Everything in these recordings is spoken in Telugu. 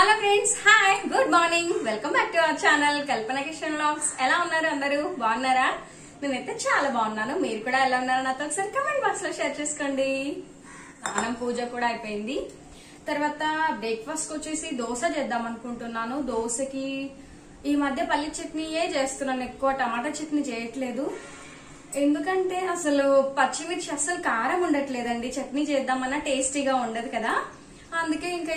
Hello friends, hi, good morning. Welcome back to our channel Kalpana Kishan vlogs. ఎలా ఉన్నారు అందరూ? బాగున్నారా? నేనైతే చాలా బాగున్నాను. మీరు కూడా ఎలా ఉన్నారో నాతో ఒకసారి కమెంట్ బాక్స్ లో షేర్ చేసుకోండి. స్నానం, పూజ కూడా అయిపోయింది. తర్వాత బ్రేక్ఫాస్ట్ వచ్చేసి దోశ చేద్దాం అనుకుంటున్నాను. దోశకి ఈ మధ్య పల్లి చట్నీయే చేస్తున్నాను, ఎక్కువ టమాటా చట్నీ చేయట్లేదు. ఎందుకంటే అసలు పచ్చిమిర్చి అసలు కారం ఉండట్లేదండి. చట్నీ చేద్దామన్నా టేస్టీగా ఉండదు కదా. అందుకే ఇంకా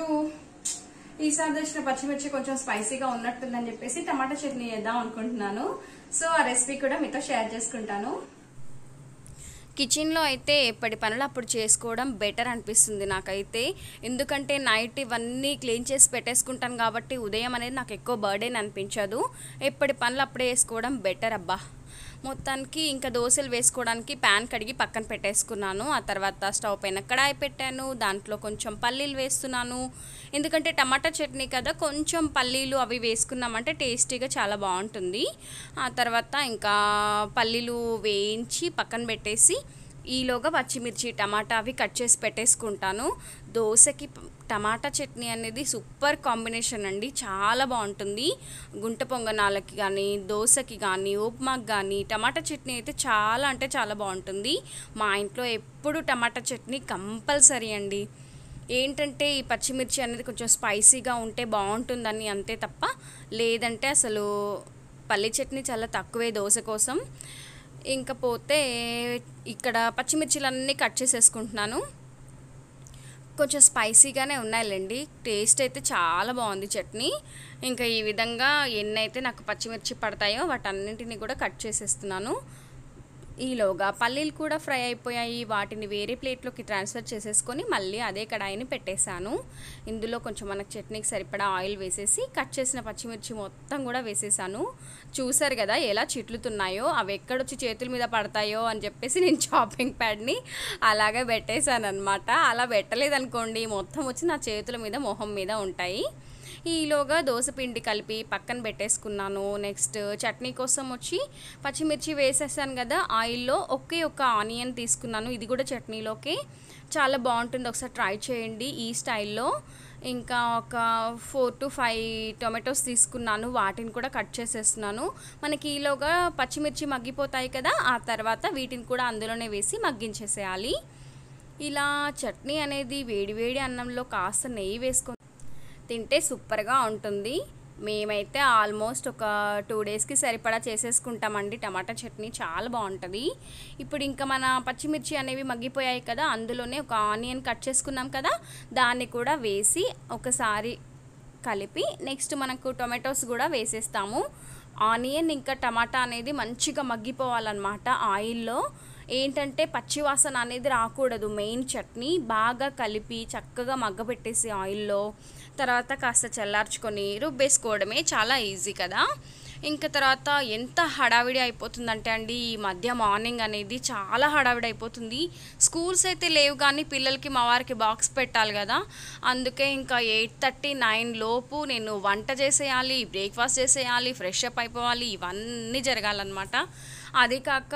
ఈసారి తెచ్చిన పచ్చిమిర్చి కొంచెం స్పైసీగా ఉన్నట్టుందని చెప్పేసి టమాటా చట్నీ చేద్దాం అనుకుంటున్నాను. సో ఆ రెసిపీ కూడా మీతో షేర్ చేసుకుంటాను. కిచెన్లో అయితే ఎప్పటి పనులు అప్పుడు చేసుకోవడం బెటర్ అనిపిస్తుంది నాకైతే. ఎందుకంటే నైట్ ఇవన్నీ క్లీన్ చేసి పెట్టేసుకుంటాను కాబట్టి ఉదయం అనేది నాకు ఎక్కువ బర్డెన్ అనిపించదు. ఎప్పటి పనులు అప్పుడే వేసుకోవడం బెటర్ అబ్బా. మొత్తానికి ఇంకా దోశలు వేసుకోవడానికి ప్యాన్ కడిగి పక్కన పెట్టేసుకున్నాను. ఆ తర్వాత స్టవ్ పైన కడాయి పెట్టాను. దాంట్లో కొంచెం పల్లీలు వేస్తున్నాను. ఎందుకంటే టమాటా చట్నీ కదా, కొంచెం పల్లీలు అవి వేసుకున్నామంటే టేస్టీగా చాలా బాగుంటుంది. ఆ తర్వాత ఇంకా పల్లీలు వేయించి పక్కన పెట్టేసి ఈలోగా పచ్చిమిర్చి, టమాటా అవి కట్ చేసి పెట్టేసుకుంటాను. దోశకి టమాటా చట్నీ అనేది సూపర్ కాంబినేషన్ అండి, చాలా బాగుంటుంది. గుంట పొంగనాలకి కానీ, దోశకి కానీ, ఉప్మాకి కానీ టమాటా చట్నీ అయితే చాలా అంటే చాలా బాగుంటుంది. మా ఇంట్లో ఎప్పుడు టమాటా చట్నీ కంపల్సరీ అండి. ఏంటంటే ఈ పచ్చిమిర్చి అనేది కొంచెం స్పైసీగా ఉంటే బాగుంటుందని అంతే తప్ప, లేదంటే అసలు పల్లి చట్నీ చాలా తక్కువే దోశ కోసం. ఇంకపోతే ఇక్కడ పచ్చిమిర్చిలన్నీ కట్ చేసేసుకుంటున్నాను. కొంచెం స్పైసీగానే ఉన్నాయిలేండి, టేస్ట్ అయితే చాలా బాగుంది చట్నీ. ఇంకా ఈ విధంగా ఎన్నైతే నాకు పచ్చిమిర్చి పడతాయో వాటన్నింటినీ కూడా కట్ చేసేస్తున్నాను. ఈలోగా పల్లీలు కూడా ఫ్రై అయిపోయాయి. వాటిని వేరే ప్లేట్లోకి ట్రాన్స్ఫర్ చేసేసుకొని మళ్ళీ అదే కడాయిని పెట్టేశాను. ఇందులో కొంచెం మనకు చట్నీకి సరిపడా ఆయిల్ వేసేసి కట్ చేసిన పచ్చిమిర్చి మొత్తం కూడా వేసేసాను. చూసారు కదా ఎలా చిట్లుతున్నాయో, అవి ఎక్కడొచ్చి చేతుల మీద పడతాయో అని చెప్పేసి నేను చాపింగ్ ప్యాడ్ని అలాగే పెట్టేశాను అనమాట. అలా పెట్టలేదనుకోండి మొత్తం వచ్చి నా చేతుల మీద, మొహం మీద ఉంటాయి. ఈలోగా దోశ పిండి కలిపి పక్కన పెట్టేసుకున్నాను. నెక్స్ట్ చట్నీ కోసం వచ్చి పచ్చిమిర్చి వేసేసాను కదా, ఆయిల్లో ఒకే ఒక ఆనియన్ తీసుకున్నాను. ఇది కూడా చట్నీలోకి చాలా బాగుంటుంది, ఒకసారి ట్రై చేయండి ఈ స్టైల్లో. ఇంకా ఒక 4 to 5 టొమాటోస్ తీసుకున్నాను, వాటిని కూడా కట్ చేసేస్తున్నాను. మనకి ఈలోగా పచ్చిమిర్చి మగ్గిపోతాయి కదా, ఆ తర్వాత వీటిని కూడా అందులోనే వేసి మగ్గించేసేయాలి. ఇలా చట్నీ అనేది వేడివేడి అన్నంలో కాస్త నెయ్యి వేసుకొని తింటే సూపర్గా ఉంటుంది. మేమైతే ఆల్మోస్ట్ ఒక 2 డేస్కి సరిపడా చేసేసుకుంటామండి. టమాటా చట్నీ చాలా బాగుంటుంది. ఇప్పుడు ఇంకా మన పచ్చిమిర్చి అనేవి మగ్గిపోయాయి కదా, అందులోనే ఒక ఆనియన్ కట్ చేసుకున్నాం కదా, దాన్ని కూడా వేసి ఒకసారి కలిపి నెక్స్ట్ మనకు టొమాటోస్ కూడా వేసేస్తాము. ఆనియన్ ఇంకా టమాటా అనేది మంచిగా మగ్గిపోవాలన్నమాట ఆయిల్లో. ఏంటంటే పచ్చివాసన అనేది రాకూడదు. మెయిన్ చట్నీ బాగా కలిపి చక్కగా మగ్గబెట్టేసి ఆయిల్లో తర్వాత కాస్త చల్లార్చుకొని రుబ్బేసుకోవడమే, చాలా ఈజీ కదా. ఇంకా తర్వాత ఎంత హడావిడి అయిపోతుందంటే అండి, ఈ మధ్య మార్నింగ్ అనేది చాలా హడావిడి అయిపోతుంది. స్కూల్స్ అయితే లేవు కానీ పిల్లలకి మా వారికి బాక్స్ పెట్టాలి కదా, అందుకే ఇంకా 8:30, 9 లోపు నేను వంట చేసేయాలి, బ్రేక్ఫాస్ట్ చేసేయాలి, ఫ్రెష్ అప్ అయిపోవాలి, ఇవన్నీ జరగాలన్నమాట. అది కాక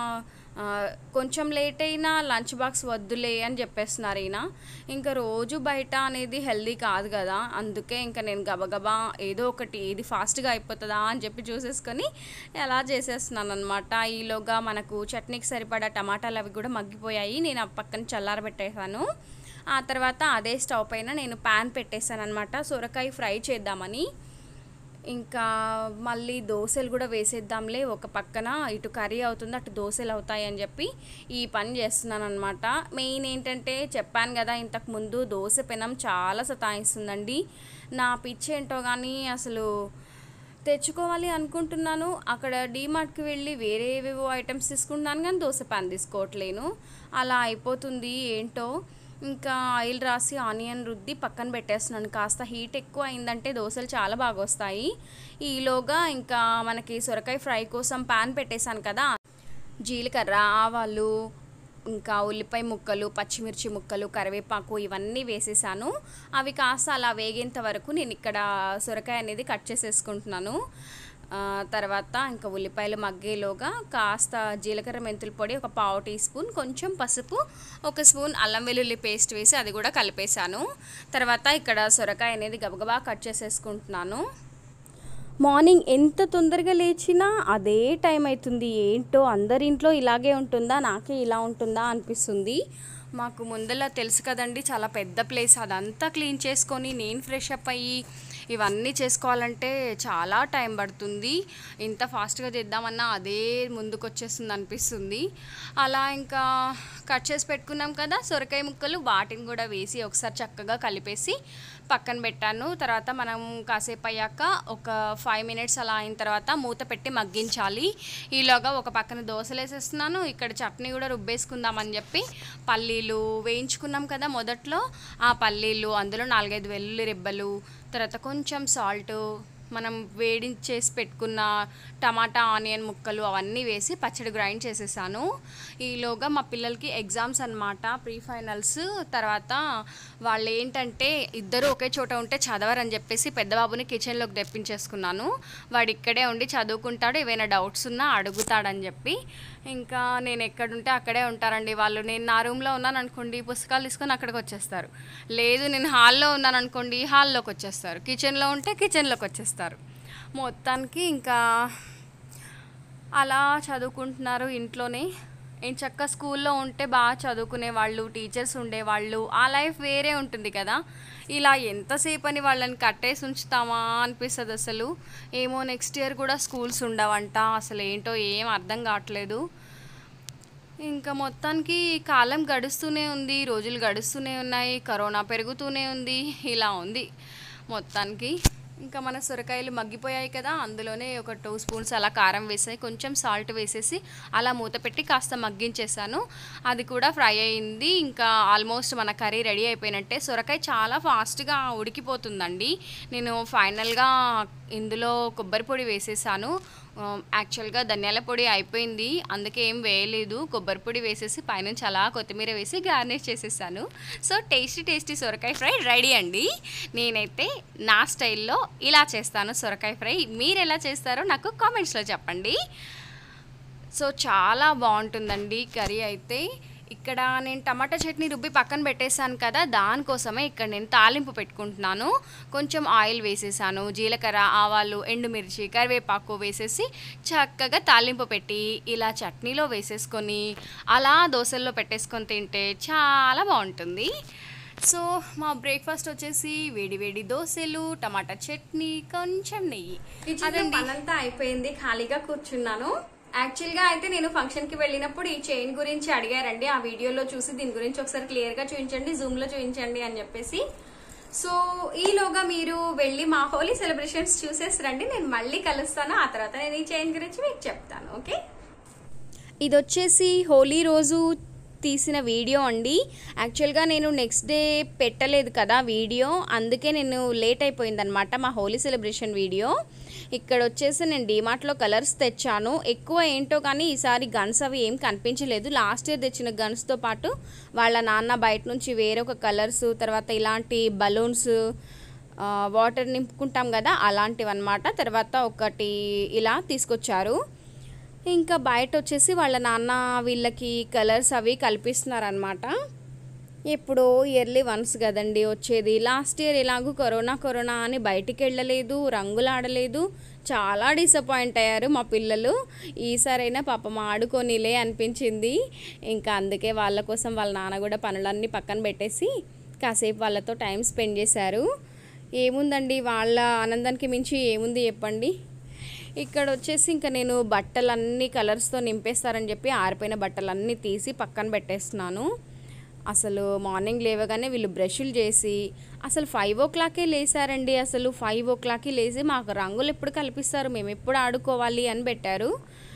కొంచెం లేట్ అయినా లంచ్ బాక్స్ వద్దులే అని చెప్పేస్తున్నారు ఈయన. ఇంకా రోజు బయట అనేది హెల్దీ కాదు కదా, అందుకే ఇంకా నేను గబగబా ఏదో ఒకటి ఏది ఫాస్ట్గా అయిపోతుందా అని చెప్పి చూసేసుకొని ఎలా చేసేస్తున్నాను అనమాట. ఈలోగా మనకు చట్నీకి సరిపడా టమాటాలు అవి కూడా మగ్గిపోయాయి. నేను ఆ పక్కన చల్లారబెట్టేసాను. ఆ తర్వాత అదే స్టవ్ పైన నేను ప్యాన్ పెట్టేశాను అనమాట, సొరకాయ ఫ్రై చేద్దామని. ఇంకా మళ్ళీ దోశలు కూడా వేసేద్దాంలే, ఒక పక్కన ఇటు కర్రీ అవుతుంది అటు దోశలు అవుతాయి అని చెప్పి ఈ పని చేస్తున్నాను అనమాట. మెయిన్ ఏంటంటే చెప్పాను కదా ఇంతకుముందు, దోశ పెనం చాలా సతాయిస్తుందండి. నా పిచ్చి ఏంటో కానీ అసలు తెచ్చుకోవాలి అనుకుంటున్నాను, అక్కడ డీమార్ట్కి వెళ్ళి వేరే ఏవేవో ఐటమ్స్ తీసుకుంటున్నాను కానీ దోశ పాన్ తీసుకోవట్లేను. అలా అయిపోతుంది ఏంటో. ఇంకా ఆయిల్ రాసి ఆనియన్ రుద్ది పక్కన పెట్టేస్తున్నాను. కాస్త హీట్ ఎక్కువ అయిందంటే దోశలు చాలా బాగా వస్తాయి. ఈలోగా ఇంకా మనకి సొరకాయ ఫ్రై కోసం ప్యాన్ పెట్టేశాను కదా, జీలకర్ర, ఆవాలు, ఇంకా ఉల్లిపాయ ముక్కలు, పచ్చిమిర్చి ముక్కలు, కరివేపాకు ఇవన్నీ వేసేసాను. అవి కాస్త అలా వేగేంత వరకు నేను ఇక్కడ సొరకాయ అనేది కట్ చేసేసుకుంటున్నాను. తర్వాత ఇంకా ఉల్లిపాయలు మగ్గేలోగా కాస్త జీలకర్ర మెంతుల పొడి, ఒక పావు టీ స్పూన్, కొంచెం పసుపు, ఒక స్పూన్ అల్లం వెల్లుల్లి పేస్ట్ వేసి అది కూడా కలిపేశాను. తర్వాత ఇక్కడ సొరకాయ అనేది గబగబా కట్ చేసేసుకుంటున్నాను. మార్నింగ్ ఎంత తొందరగా లేచినా అదే టైం అవుతుంది. ఏంటో అందరింట్లో ఇలాగే ఉంటుందా, నాకే ఇలా ఉంటుందా అనిపిస్తుంది. మాకు ముందర తెలుసు కదండి, చాలా పెద్ద ప్లేస్, అదంతా క్లీన్ చేసుకొని నేను ఫ్రెష్ అప్ అయ్యి ఇవన్నీ చేసుకోవాలంటే చాలా టైం పడుతుంది. ఇంత ఫాస్ట్గా చేద్దామన్నా అదే ముందుకు వచ్చేస్తుంది అనిపిస్తుంది. అలా ఇంకా కట్ చేసి పెట్టుకున్నాం కదా సొరకాయ ముక్కలు, వాటిని కూడా వేసి ఒకసారి చక్కగా కలిపేసి పక్కన పెట్టాను. తర్వాత మనం కాసేపు అయ్యాక ఒక 5 మినిట్స్ అలా అయిన తర్వాత మూత పెట్టి మగ్గించాలి. ఈలోగా ఒక పక్కన దోశలు వేసేస్తున్నాను. ఇక్కడ చట్నీ కూడా రుబ్బేసుకుందామని చెప్పి పల్లీలు వేయించుకున్నాం కదా మొదట్లో, ఆ పల్లీలు, అందులో 4-5 వెల్లుల్లి రెబ్బలు, తర్వాత కొంచెం సాల్టు, మనం వేడించేసి పెట్టుకున్న టమాటా ఆనియన్ ముక్కలు అవన్నీ వేసి పచ్చడి గ్రైండ్ చేసేసాను. ఈలోగా మా పిల్లలకి ఎగ్జామ్స్ అనమాట, ప్రీ ఫైనల్స్. తర్వాత వాళ్ళు ఏంటంటే ఇద్దరు ఒకే చోట ఉంటే చదవరని చెప్పేసి పెద్ద బాబుని కిచెన్లోకి తెప్పించేసుకున్నాను. వాడు ఇక్కడే ఉండి చదువుకుంటాడు, ఏవైనా డౌట్స్ ఉన్నా అడుగుతాడని చెప్పి. ఇంకా నేను ఎక్కడుంటే అక్కడే ఉంటారండి వాళ్ళు. నేను నా రూమ్లో ఉన్నాను అనుకోండి, పుస్తకాలు తీసుకొని అక్కడికి వచ్చేస్తారు. లేదు నేను హాల్లో ఉన్నాను అనుకోండి, హాల్లోకి వచ్చేస్తారు. కిచెన్లో ఉంటే కిచెన్లోకి వచ్చేస్తారు. మొత్తానికి ఇంకా అలా చదువుకుంటున్నారు ఇంట్లోనే. చక్కగా స్కూల్లో ఉంటే బాగా చదువుకునే వాళ్ళు, టీచర్స్ ఉండేవాళ్ళు, ఆ లైఫ్ వేరే ఉంటుంది కదా. ఇలా ఎంతసేపు అని వాళ్ళని కట్టేసి ఉంచుతామా అనిపిస్తుంది అసలు. ఏమో నెక్స్ట్ ఇయర్ కూడా స్కూల్స్ ఉండవంట, అసలు ఏంటో ఏం అర్థం కావట్లేదు. ఇంకా మొత్తానికి కాలం గడుస్తూనే ఉంది, రోజులు గడుస్తూనే ఉన్నాయి, కరోనా పెరుగుతూనే ఉంది, ఇలా ఉంది మొత్తానికి. ఇంకా మన సొరకాయలు మగ్గిపోయాయి కదా, అందులోనే ఒక 2 స్పూన్స్ అలా కారం వేసాయి, కొంచెం సాల్ట్ వేసేసి అలా మూత పెట్టి కాస్త మగ్గించేసాను. అది కూడా ఫ్రై అయింది. ఇంకా ఆల్మోస్ట్ మన కర్రీ రెడీ అయిపోయినట్టే. సొరకాయ చాలా ఫాస్ట్గా ఉడికిపోతుందండి. నేను ఫైనల్గా ఇందులో కొబ్బరి పొడి వేసేసాను. యాక్చువల్గా ధనియాల పొడి అయిపోయింది, అందుకే ఏం వేయలేదు. కొబ్బరి పొడి వేసేసి పైనుంచి అలా కొత్తిమీర వేసి గార్నిష్ చేసేసాను. సో టేస్టీ సొరకాయ ఫ్రై రెడీ అండి. నేనైతే నా స్టైల్లో ఇలా చేస్తాను సొరకాయ ఫ్రై. మీరు ఎలా చేస్తారో నాకు కామెంట్స్లో చెప్పండి. సో చాలా బాగుంటుందండి కర్రీ అయితే. ఇక్కడ నేను టమాటా చట్నీ రుబ్బి పక్కన పెట్టేశాను కదా, దానికోసమే ఇక్కడ నేను తాలింపు పెట్టుకుంటున్నాను. కొంచెం ఆయిల్ వేసేసాను, జీలకర్ర, ఆవాలు, ఎండుమిర్చి, కరివేపాకు వేసేసి చక్కగా తాలింపు పెట్టి ఇలా చట్నీలో వేసేసుకొని అలా దోశల్లో పెట్టేసుకొని తింటే చాలా బాగుంటుంది. సో మా బ్రేక్ఫాస్ట్ వచ్చేసి వేడి దోశలు, టమాటా చట్నీ, కొంచెం నెయ్యి. పనంతా అయిపోయింది, ఖాళీగా కూర్చున్నాను. యాక్చువల్గా అయితే నేను ఫంక్షన్కి వెళ్ళినప్పుడు ఈ చైన్ గురించి అడిగారండి. ఆ వీడియోలో చూసి దీని గురించి ఒకసారి క్లియర్గా చూపించండి, జూమ్లో చూపించండి అని చెప్పేసి. సో ఈలోగా మీరు వెళ్ళి మా హోలీ సెలబ్రేషన్స్ చూసేసి రండి, నేను మళ్ళీ కలుస్తాను. ఆ తర్వాత నేను ఈ చైన్ గురించి మీకు చెప్తాను. ఓకే, ఇది వచ్చేసి హోలీ రోజు తీసిన వీడియో అండి. యాక్చువల్గా నేను నెక్స్ట్ డే పెట్టలేదు కదా వీడియో, అందుకే నేను లేట్ అయిపోయిందనమాట మా హోలీ సెలబ్రేషన్ వీడియో. ఇక్కడ వచ్చేసి నేను డీమార్ట్లో కలర్స్ తెచ్చాను. ఎక్కువ ఏంటో కానీ ఈసారి గన్స్ అవి ఏం కనిపించలేదు. లాస్ట్ ఇయర్ తెచ్చిన గన్స్తో పాటు వాళ్ళ నాన్న బయట నుంచి వేరొక కలర్స్, తర్వాత ఇలాంటి బలూన్స్, వాటర్ నింపుకుంటాం కదా అలాంటివి అనమాట. తర్వాత ఒకటి ఇలా తీసుకొచ్చారు. ఇంకా బయట వచ్చేసి వాళ్ళ నాన్న వీళ్ళకి కలర్స్ అవి కల్పిస్తున్నారనమాట. ఎప్పుడో ఇయర్లీ వన్స్ కదండి వచ్చేది. లాస్ట్ ఇయర్ ఎలాగూ కరోనా అని బయటికి వెళ్ళలేదు, రంగులు ఆడలేదు, చాలా డిసప్పాయింట్ అయ్యారు మా పిల్లలు. ఈసారైనా పాపం ఆడుకోనిలే అనిపించింది. ఇంకా అందుకే వాళ్ళ కోసం వాళ్ళ నాన్న కూడా పనులన్నీ పక్కన పెట్టేసి కాసేపు వాళ్ళతో టైం స్పెండ్ చేశారు. ఏముందండి, వాళ్ళ ఆనందానికి మించి ఏముంది చెప్పండి. ఇక్కడ వచ్చేసి ఇంకా నేను బట్టలన్నీ కలర్స్తో నింపేస్తారని చెప్పి ఆరిపోయిన బట్టలన్నీ తీసి పక్కన పెట్టేస్తున్నాను. అసలు మార్నింగ్ లేవగానే వీళ్ళు బ్రష్లు చేసి అసలు 5 o'clockకే లేసారండి. అసలు 5 o'clockకి లేచి మాకు రంగులు ఎప్పుడు కల్పిస్తారు, మేము ఎప్పుడు ఆడుకోవాలి అని పెట్టారు.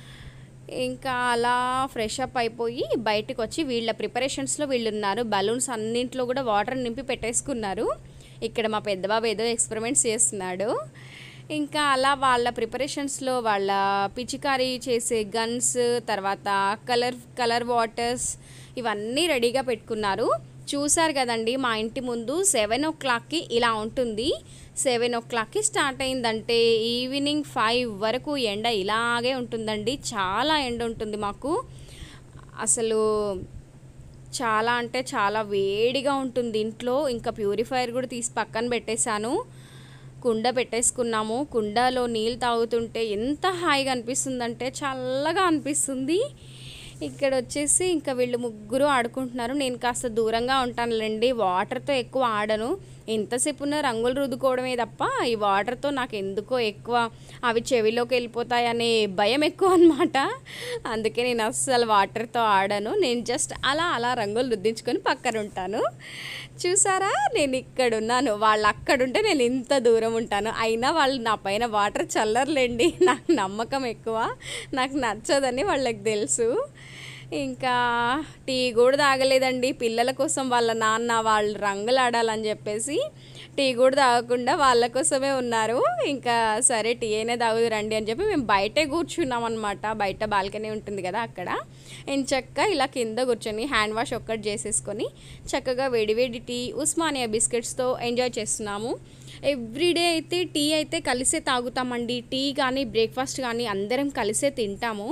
ఇంకా అలా ఫ్రెష్ అప్ అయిపోయి బయటకు వచ్చి వీళ్ళ ప్రిపరేషన్స్లో వీళ్ళు ఉన్నారు. బలూన్స్ అన్నింట్లో కూడా వాటర్ నింపి పెట్టేసుకున్నారు. ఇక్కడ మా పెద్ద బాబు ఏదో ఎక్స్పెరిమెంట్స్ చేస్తున్నాడు. ఇంకా అలా వాళ్ళ ప్రిపరేషన్స్లో వాళ్ళ పిచికారీ చేసే గన్స్, తర్వాత కలర్ వాటర్స్ ఇవన్నీ రెడీగా పెట్టుకున్నారు. చూసారు కదండి, మా ఇంటి ముందు 7 o'clockకి ఇలా ఉంటుంది. 7 o'clockకి స్టార్ట్ అయిందంటే ఈవినింగ్ 5 వరకు ఎండ ఇలాగే ఉంటుందండి. చాలా ఎండ ఉంటుంది మాకు. అసలు చాలా అంటే చాలా వేడిగా ఉంటుంది ఇంట్లో. ఇంకా ప్యూరిఫైయర్ కూడా తీసి పక్కన పెట్టేశాను. కుండ పెట్టేసుకున్నాము. కుండలో నీళ్ళు తాగుతుంటే ఎంత హాయిగా అనిపిస్తుందంటే చల్లగా అనిపిస్తుంది. ఇక్కడ వచ్చేసి ఇంకా వీళ్ళు ముగ్గురు ఆడుకుంటున్నారు. నేను కాస్త దూరంగా ఉంటానులేండి, వాటర్తో ఎక్కువ ఆడను. ఎంతసేపు ఉన్న రంగులు రుద్దుకోవడమే తప్ప ఈ వాటర్తో నాకు ఎందుకో ఎక్కువ అవి చెవిలోకి వెళ్ళిపోతాయనే భయం ఎక్కువ అనమాట. అందుకే నేను అస్సలు వాటర్తో ఆడను. నేను జస్ట్ అలా రంగులు రుద్దించుకొని పక్కన ఉంటాను. చూసారా, నేను ఇక్కడ ఉన్నాను, వాళ్ళు అక్కడుంటే నేను ఇంత దూరం ఉంటాను. అయినా వాళ్ళు నా పైన వాటర్ చల్లర్లేండి. నాకు నమ్మకం ఎక్కువ, నాకు నచ్చదని వాళ్ళకి తెలుసు. ఇంకా టీ కూడా తాగలేదండి. పిల్లల కోసం వాళ్ళ నాన్న వాళ్ళు రంగులు ఆడాలని చెప్పేసి టీ కూడా తాగకుండా వాళ్ళ కోసమే ఉన్నారు. ఇంకా సరే టీ అయినా తాగుదు రండి అని చెప్పి మేము బయటే కూర్చున్నాం అనమాట. బయట బాల్కనీ ఉంటుంది కదా, అక్కడ ఎంచక్క ఇలా కింద కూర్చొని హ్యాండ్ వాష్ ఒక్కటి చేసేసుకొని చక్కగా వేడివేడి టీ ఉస్మానియా బిస్కెట్స్తో ఎంజాయ్ చేస్తున్నాము. ఎవ్రీడే అయితే టీ అయితే కలిసే తాగుతామండి. టీ కానీ బ్రేక్ఫాస్ట్ కానీ అందరం కలిసే తింటాము.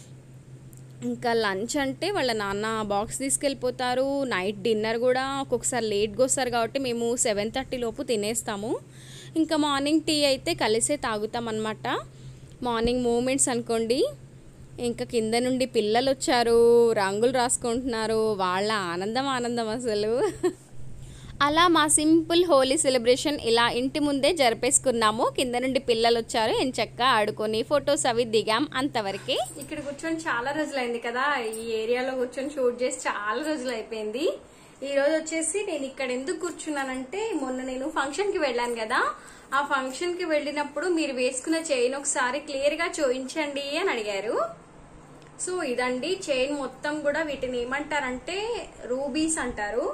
ఇంకా లంచ్ అంటే వాళ్ళ నాన్న బాక్స్ తీసుకెళ్ళిపోతారు. నైట్ డిన్నర్ కూడా ఒక్కొక్కసారి లేట్గా వస్తారు కాబట్టి మేము 7:30 లోపు తినేస్తాము. ఇంకా మార్నింగ్ టీ అయితే కలిసే తాగుతాం అన్నమాట. మార్నింగ్ మూమెంట్స్ అనుకోండి. ఇంకా కింద నుండి పిల్లలు వచ్చారు, రంగులు రాసుకుంటున్నారు. వాళ్ళ ఆనందం అసలు. అలా మా సింపుల్ హోలీ సెలబ్రేషన్ ఇలా ఇంటి ముందే జరిపేసుకున్నాము. కింద నుండి పిల్లలు వచ్చారు, ఎంచక్కా ఆడుకొని ఫొటోస్ అవి దిగాం. అంతవరకే. ఇక్కడ కూర్చొని చాలా రోజులైంది కదా, ఈ ఏరియాలో కూర్చొని షూట్ చేసి చాలా రోజులు అయిపోయింది. ఈ రోజు వచ్చేసి నేను ఇక్కడ ఎందుకు కూర్చున్నానంటే, మొన్న నేను ఫంక్షన్ కి వెళ్ళాను కదా, ఆ ఫంక్షన్ కి వెళ్ళినప్పుడు మీరు వేసుకున్న చైన్ ఒకసారి క్లియర్ గా చూపించండి అని అడిగారు. సో ఇదండి చైన్ మొత్తం కూడా. వీటిని ఏమంటారంటే రూబీస్ అంటారు,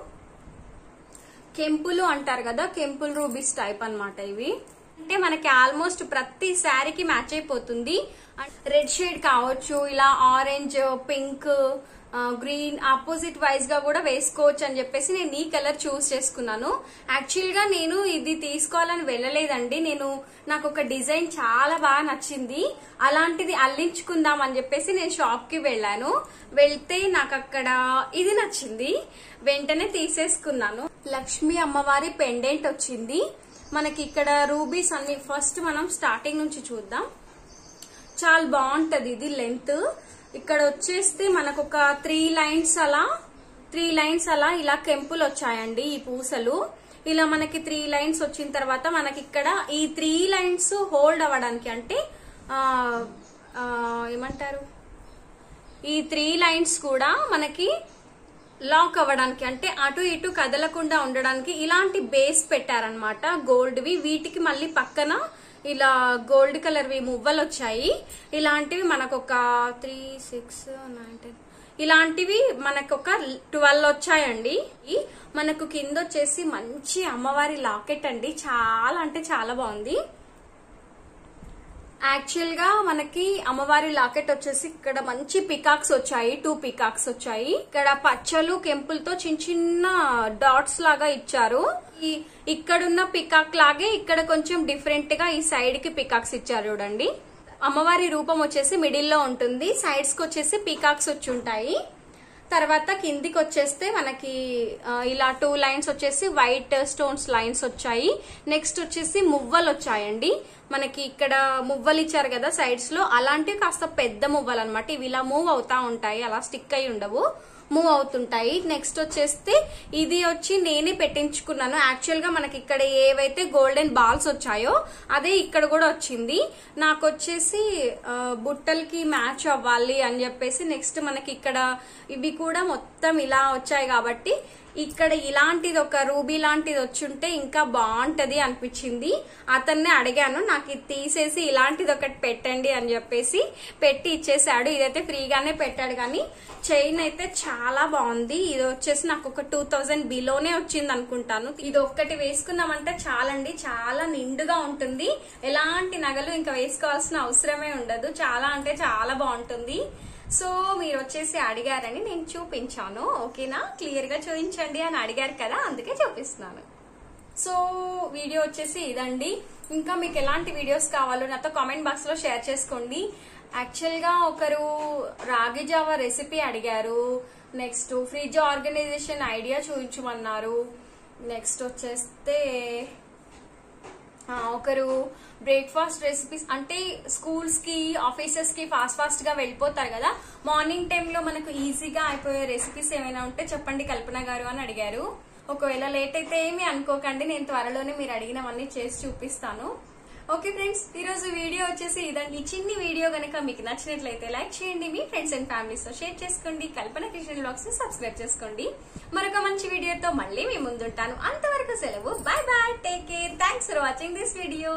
కెంపులు అంటారు కదా, కెంపుల్ రూబీస్ టైప్ అన్నమాట ఇవి. అంటే మనకి ఆల్మోస్ట్ ప్రతి శారీకి మ్యాచ్ అయిపోతుంది. రెడ్ షేడ్ కావచ్చు, ఇలా orange, pink, green opposite wise గా కూడా వేసుకోవచ్చు అని చెప్పేసి నేను ఈ కలర్ చూస్ చేసుకున్నాను. యాక్చువల్ గా నేను ఇది తీసుకోవాలని వెళ్ళలేదండి. నాకు ఒక డిజైన్ చాలా బాగా నచ్చింది, అలాంటిది అల్లించుకుందాం అని చెప్పేసి నేను షాప్ కి వెళ్ళాను. వెళ్తే నాకు అక్కడ ఇది నచ్చింది, వెంటనే తీసేసుకున్నాను. లక్ష్మీ అమ్మవారి పెండెంట్ వచ్చింది మనకి. ఇక్కడ రూబీస్ అన్ని ఫస్ట్ మనం స్టార్టింగ్ నుంచి చూద్దాం. చాలా బాగుంటది ఇది లెంత్. ఇక్కడ వచ్చేస్తే మనకు ఒక 3 లైన్స్ అలా ఇలా కెంపులు వచ్చాయండి. ఈ పూసలు ఇలా మనకి 3 లైన్స్ వచ్చిన తర్వాత మనకి ఇక్కడ ఈ 3 లైన్స్ హోల్డ్ అవ్వడానికి, అంటే ఏమంటారు, ఈ 3 లైన్స్ కూడా మనకి లాక్ అవ్వడానికి, అంటే అటు ఇటు కదలకుండా ఉండడానికి ఇలాంటి బేస్ పెట్టారనమాట గోల్డ్వి. వీటికి మళ్ళీ పక్కన ఇలా గోల్డ్ కలర్వి మువ్వలు వచ్చాయి. ఇలాంటివి మనకు ఒక 3, 6, 9, 10 ఇలాంటివి మనకు ఒక 12 వచ్చాయండి. మనకు కింద వచ్చేసి మంచి అమ్మవారి లాకెట్ అండి, చాలా అంటే చాలా బాగుంది. యాక్చువల్ గా మనకి అమ్మవారి లాకెట్ వచ్చేసి ఇక్కడ మంచి పికాక్స్ వచ్చాయి, 2 పికాక్స్ వచ్చాయి. ఇక్కడ పచ్చలు కెంపులతో చిన్న చిన్న డాట్స్ లాగా ఇచ్చారు. ఇక్కడున్న పికాక్ లాగే ఇక్కడ కొంచెం డిఫరెంట్ గా ఈ సైడ్ కి పికాక్స్ ఇచ్చారు చూడండి. అమ్మవారి రూపం వచ్చేసి మిడిల్ లో ఉంటుంది, సైడ్స్ కి వచ్చేసి పికాక్స్ వచ్చి ఉంటాయి. తర్వాత కిందికి వచ్చేస్తే మనకి ఇలా 2 లైన్స్ వచ్చేసి వైట్ స్టోన్స్ లైన్స్ వచ్చాయి. నెక్స్ట్ వచ్చేసి మువ్వలు వచ్చాయండి. మనకి ఇక్కడ మువ్వలు ఇచ్చారు కదా సైడ్స్ లో, అలాంటివి కాస్త పెద్ద మువ్వలు అనమాట. ఇవి ఇలా మూవ్ అవుతా ఉంటాయి, అలా స్టిక్ అయి ఉండవు, మూవ్ అవుతుంటాయి. నెక్స్ట్ వచ్చేస్తే ఇది వచ్చి నేనే పెట్టించుకున్నాను. యాక్చువల్ గా మనకి ఇక్కడ ఏవైతే గోల్డెన్ బాల్స్ వచ్చాయో అదే ఇక్కడ కూడా వచ్చింది. నాకు వచ్చేసి బుట్టలకి మ్యాచ్ అవ్వాలి అని చెప్పేసి నెక్స్ట్ మనకి ఇక్కడ ఇవి కూడా మొత్తం ఇలా వచ్చాయి కాబట్టి ఇక్కడ ఇలాంటిది ఒక రూబీ లాంటిది వచ్చుంటే ఇంకా బాగుంటది అనిపించింది. అతన్నే అడిగాను, నాకు ఇది తీసేసి ఇలాంటిది ఒకటి పెట్టండి అని చెప్పేసి పెట్టి ఇచ్చేసాడు. ఇదైతే ఫ్రీగానే పెట్టాడు, కానీ చైన్ అయితే చాలా బాగుంది. ఇది వచ్చేసి నాకు ఒక 2000 బిలోనే వచ్చింది అనుకుంటాను. ఇది ఒక్కటి వేసుకున్నామంటే చాలండి, చాలా నిండుగా ఉంటుంది. ఎలాంటి నగలు ఇంకా వేసుకోవాల్సిన అవసరమే ఉండదు. చాలా అంటే చాలా బాగుంటుంది. సో మీరు వచ్చేసి అడిగారని నేను చూపించాను. ఓకేనా, క్లియర్ గా చూపించండి అని అడిగారు కదా, అందుకే చూపిస్తున్నాను. సో వీడియో వచ్చేసి ఇదండి. ఇంకా మీకు ఎలాంటి వీడియోస్ కావాలో నాతో కామెంట్ బాక్స్ లో షేర్ చేసుకోండి. యాక్చువల్ గా ఒకరు రాగి జావా రెసిపీ అడిగారు, నెక్స్ట్ ఫ్రిడ్జ్ ఆర్గనైజేషన్ ఐడియా చూపించమన్నారు, నెక్స్ట్ వచ్చేస్తే ఒకరు బ్రేక్ఫాస్ట్ రెసిపీస్, అంటే స్కూల్స్ కి ఆఫీసెస్ కి ఫాస్ట్ గా వెళ్ళిపోతారు కదా, మార్నింగ్ టైంలో మనకు ఈజీగా అయిపోయే రెసిపీస్ ఏమైనా ఉంటే చెప్పండి కల్పన గారు అని అడిగారు. ఒకవేళ లేట్ అయితే ఏమీ అనుకోకండి, నేను త్వరలోనే మీరు అడిగినవన్నీ చేసి చూపిస్తాను. ఓకే ఫ్రెండ్స్, ఈ రోజు వీడియో వచ్చేసి ఇదండి. ఈ చిన్ని వీడియో గనక మీకు నచ్చినట్లయితే లైక్ చేయండి, మీ ఫ్రెండ్స్ అండ్ ఫ్యామిలీస్ తో షేర్ చేసుకోండి, కల్పన కిచెన్ వ్లాగ్స్ ని సబ్స్క్రైబ్ చేసుకోండి. మరొక మంచి వీడియోతో మళ్ళీ మీ ముందుంటాను. అంతవరకు సెలవు, bye bye, take care, thanks for watching this video.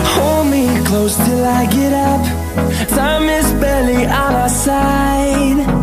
Close till I get up. Time is barely on our side.